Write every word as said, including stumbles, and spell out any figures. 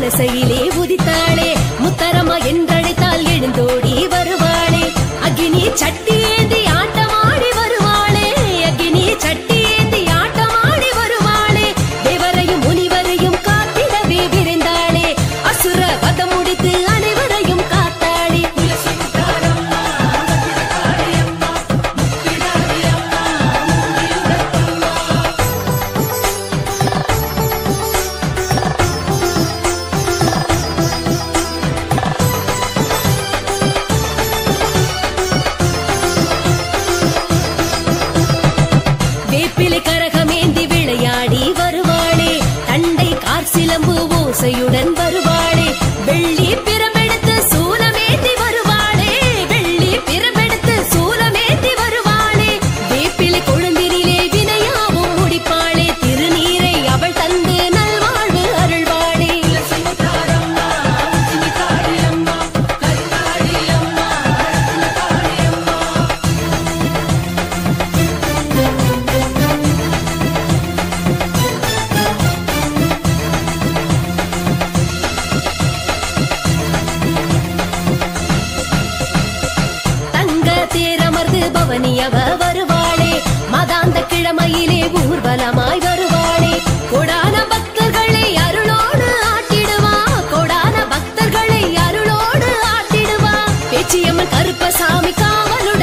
குலசையிலே உதித்தாளே முத்தரமா என்றழைத்தால் எழுந்தோடி வருவாளே அக்னி சட்டி ஏந்தி ஆட்டமாடி வருவாளே அக்னி சட்டி ஏந்தி ஆட்டமாடி வருவாளே தேவரையும் முனிவரையும் காத்திடவே விரைந்தாளே அசுர வதம் முடித்து அனைவரையும் காத்தாளே வேப்பிலை கரகமேந்தி விளையாடி வருவாளே தண்டை கார் சிலம்பு ஓசையுடன் வருவாளே வெள்ளி பிரமெடுத்து சூலமேந்தி வருவாளே வெள்ளி பிரமெடுத்து சூலமேந்தி வருவாளே வேப்பிலை கொழுந்தினிலே வினையாவும் முடிப்பாளே திருநீரை அவள் தந்து நல்வாழ்வு அருள்வாளே தேரமர்ந்து பவனியவ வருவாளே மதாந்த கிழமையிலே ஊர்வலமாய் வருவாளே கொடான பக்தர்களை அருளோடு ஆட்டிடுவா கொடான பக்தர்களை அருளோடு ஆட்டிடுவா பேச்சியம்மன் கருப்பசாமி காவலு